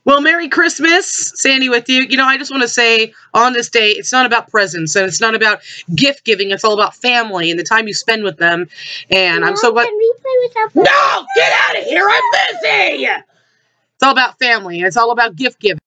Well, Merry Christmas, Sandy with you. You know, I just want to say on this day, it's not about presents and it's not about gift giving. It's all about family and the time you spend with them. And I'm so glad. Can we play with our No, get out of here. I'm busy. It's all about family. It's all about gift giving.